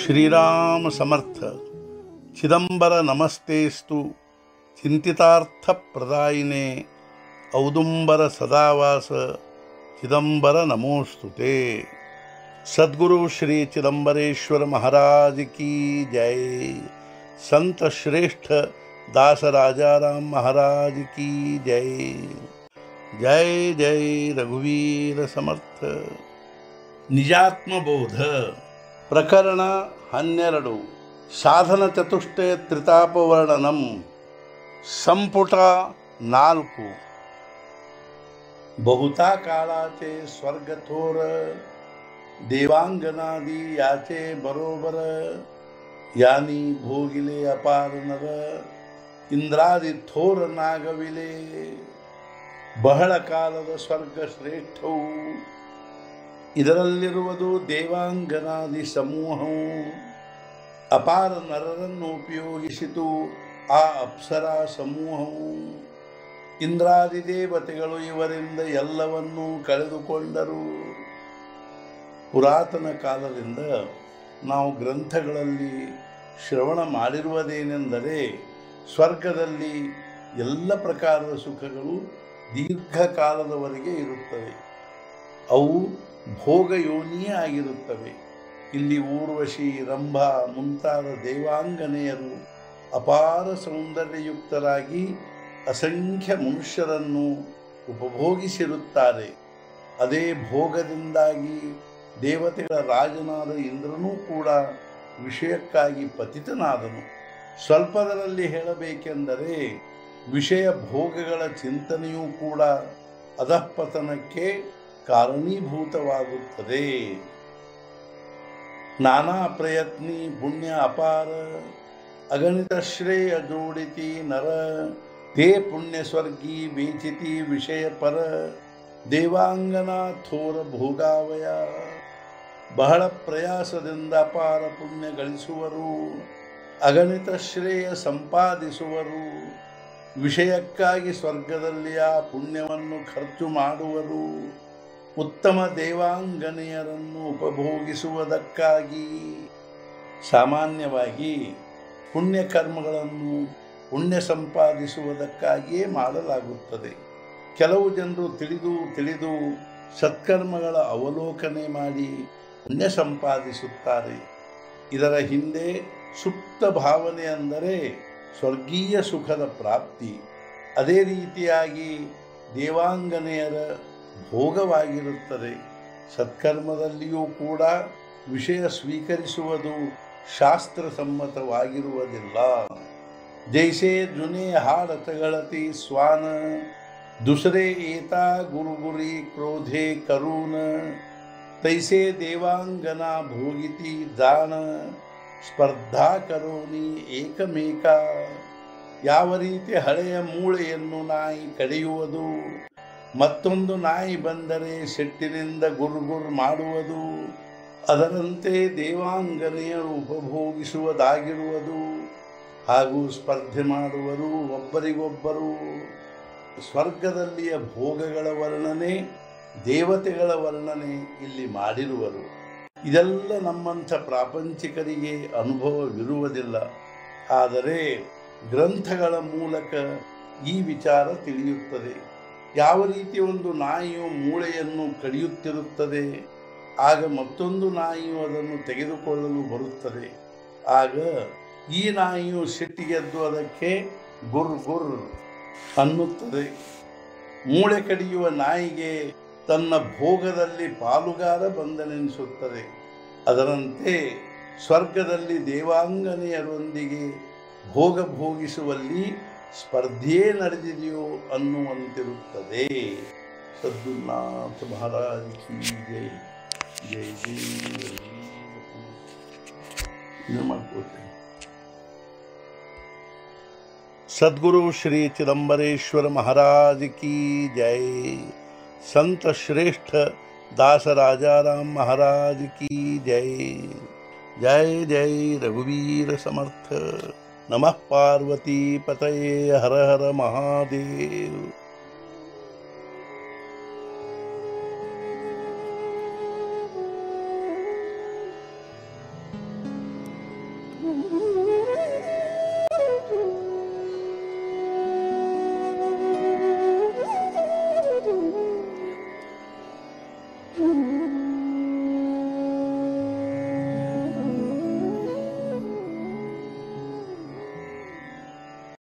श्रीराम समर्थ। चिदंबर नमस्तेस्तु चिंतितार्थप्रदायिने औदुंबर सदावास चिदंबर नमोस्तुते। सद्गुरु श्री चिदंबरेश्वर महाराज की जय। संत श्रेष्ठ दास राजाराम महाराज की जय। जय जय रघुवीर समर्थ। निजात्मबोध प्रकरण 12 साधन चतुष्टय त्रितापवर्णनम संपुट 4 बहुता काळाचे स्वर्गथोर देवांगनादी याचे बरोबर यानी भोगिले अपार नर इंद्रादि थोर नागविले ಬಹಳ ಕಾಲದ ಸ್ವರ್ಗ ಶ್ರೇಷ್ಠವು ಇದರಲ್ಲಿರುವುದು ದೇವಾಂಗನಾದಿ ಸಮೂಹವು ಅಪಾರ ನರರನ್ನು ಉಪಯೋಗಿಸಿತು ಆ ಅಪ್ಸರಾ ಸಮೂಹವು ಇಂದ್ರಾದಿ ದೇವತೆಗಳು ಇವರಿಂದ ಎಲ್ಲವನ್ನೂ ಕಳೆದುಕೊಂಡರು. ಪುರಾತನ ಕಾಲದಿಂದ ನಾವು ಗ್ರಂಥಗಳಲ್ಲಿ ಶ್ರವಣ ಮಾಡಿರುವುದೇನೆಂದರೆ ಸ್ವರ್ಗದಲ್ಲಿ ಎಲ್ಲ ಪ್ರಕಾರದ ಸುಖಗಳು ದೀರ್ಘಕಾಲದವರೆಗೆ ಇರುತ್ತವೆ. ಅವು ಭೋಗಯೋನಿಯೇ ಆಗಿರುತ್ತವೆ. ಇಲ್ಲಿ ಊರ್ವಶಿ ರಂಭ ಮುಂತಾದ ದೇವಾಂಗನೆಯರು ಅಪಾರ ಸೌಂದರ್ಯಯುಕ್ತರಾಗಿ ಅಸಂಖ್ಯ ಮನುಷ್ಯರನ್ನು ಉಪಭೋಗಿಸಿರುತ್ತಾರೆ. ಅದೇ ಭೋಗದಿಂದಾಗಿ ದೇವತೆಗಳ ರಾಜನಾದ ಇಂದ್ರನೂ ಕೂಡ ವಿಷಯಕ್ಕಾಗಿ ಪತಿತನಾದನು. ಸ್ವಲ್ಪದರಲ್ಲಿ ಹೇಳಬೇಕೆಂದರೆ ವಿಷಯ ಭೋಗಗಳ ಚಿಂತನೆಯೂ ಕೂಡ ಅಧಃಪತನಕ್ಕೆ ಕಾರಣೀಭೂತವಾಗುತ್ತದೆ. ನಾನಾ ಪ್ರಯತ್ನಿ ಪುಣ್ಯ ಅಪಾರ ಅಗಣಿತ ಶ್ರೇಯ ಜೋಡಿತಿ ನರ ತೇ ಪುಣ್ಯ ಸ್ವರ್ಗೀ ಬೇಚಿತಿ ವಿಷಯ ಪರ ದೇವಾಂಗನ ಥೋರ ಭೋಗಾವಯ. ಬಹಳ ಪ್ರಯಾಸದಿಂದ ಅಪಾರ ಪುಣ್ಯ ಗಳಿಸುವರು, ಅಗಣಿತ ಶ್ರೇಯ ಸಂಪಾದಿಸುವರು, ವಿಷಯಕ್ಕಾಗಿ ಸ್ವರ್ಗದಲ್ಲಿ ಆ ಪುಣ್ಯವನ್ನು ಖರ್ಚು ಮಾಡುವರು, ಉತ್ತಮ ದೇವಾಂಗನೆಯರನ್ನು ಉಪಭೋಗಿಸುವುದಕ್ಕಾಗಿ. ಸಾಮಾನ್ಯವಾಗಿ ಪುಣ್ಯಕರ್ಮಗಳನ್ನು ಪುಣ್ಯ ಸಂಪಾದಿಸುವುದಕ್ಕಾಗಿಯೇ ಮಾಡಲಾಗುತ್ತದೆ. ಕೆಲವು ಜನರು ತಿಳಿದು ಸತ್ಕರ್ಮಗಳ ಅವಲೋಕನೆ ಮಾಡಿ ಪುಣ್ಯ ಸಂಪಾದಿಸುತ್ತಾರೆ. ಇದರ ಹಿಂದೆ ಸುಪ್ತ ಭಾವನೆ ಅಂದರೆ ಸ್ವರ್ಗೀಯ ಸುಖದ ಪ್ರಾಪ್ತಿ. ಅದೇ ರೀತಿಯಾಗಿ ದೇವಾಂಗನೆಯರ ಭೋಗವಾಗಿರುತ್ತದೆ. ಸತ್ಕರ್ಮದಲ್ಲಿಯೂ ಕೂಡ ವಿಷಯ ಸ್ವೀಕರಿಸುವುದು ಶಾಸ್ತ್ರಸಮ್ಮತವಾಗಿರುವುದಿಲ್ಲ. ಜೈಸೆ ಜುನೆ ಹಾಡತ ಗಳತಿ ಸ್ವಾನ दुसरे ಏತಾ ಗುರುಗುರಿ ಕ್ರೋಧೆ ಕರುಣ ತೈಸೆ ದೇವಾಂಗನಾ ಭೋಗಿತಿ ಜಾಣ ಸ್ಪರ್ಧಾ ಕರೋನಿ ಏಕಮೇಕ. ಯಾವ ರೀತಿ ಹಳೆಯ ಮೂಳೆಯನ್ನು ನಾಯಿ ಕಡಿಯುವುದು, ಮತ್ತೊಂದು ನಾಯಿ ಬಂದರೆ ಸೆಟ್ಟಿನಿಂದ ಗುರ್ಗುರ್ ಮಾಡುವುದು, ಅದರಂತೆ ದೇವಾಂಗನೆಯರು ಉಪಭೋಗಿಸುವುದಾಗಿರುವುದು ಹಾಗೂ ಸ್ಪರ್ಧೆ ಮಾಡುವರು ಒಬ್ಬರಿಗೊಬ್ಬರು. ಸ್ವರ್ಗದಲ್ಲಿಯ ಭೋಗಗಳ ವರ್ಣನೆ, ದೇವತೆಗಳ ವರ್ಣನೆ ಇಲ್ಲಿ ಮಾಡಿರುವರು. ಇದೆಲ್ಲ ನಮ್ಮಂಥ ಪ್ರಾಪಂಚಿಕರಿಗೆ ಅನುಭವವಿರುವುದಿಲ್ಲ. ಆದರೆ ಗ್ರಂಥಗಳ ಮೂಲಕ ಈ ವಿಚಾರ ತಿಳಿಯುತ್ತದೆ. ಯಾವ ರೀತಿ ಒಂದು ನಾಯಿಯು ಮೂಳೆಯನ್ನು ಕಡಿಯುತ್ತಿರುತ್ತದೆ, ಆಗ ಮತ್ತೊಂದು ನಾಯಿಯು ಅದನ್ನು ತೆಗೆದುಕೊಳ್ಳಲು ಬರುತ್ತದೆ. ಆಗ ಈ ನಾಯಿಯು ಸಿಟ್ಟಿಗೆದ್ದು ಅದಕ್ಕೆ ಗುರ್ ಗುರ್ ಅನ್ನುತ್ತದೆ. ಮೂಳೆ ಕಡಿಯುವ ನಾಯಿಗೆ ತನ್ನ ಭೋಗದಲ್ಲಿ ಪಾಲುಗಾರ ಬಂದನೆನಿಸುತ್ತದೆ. ಅದರಂತೆ ಸ್ವರ್ಗದಲ್ಲಿ ದೇವಾಂಗನೆಯರೊಂದಿಗೆ ಭೋಗ ಭೋಗಿಸುವಲ್ಲಿ ಸ್ಪರ್ಧೆಯೇ ನಡೆದಿದೆಯೋ ಅನ್ನುವಂತಿರುತ್ತದೆ. ಸದ್ಗುರುನಾಥ ಮಹಾರಾಜ್ ಕಿ ಜೈ. ಜೈ ಜೈ ಮಾಡ್ಕೋತೇನೆ. सद्गुरु श्री चिदंबरेश्वर महाराज की जय। संत श्रेष्ठ दास राजाराम महाराज की जय। जय जय रघुवीर समर्थ। नमः पार्वती पतये हर हर महादेव।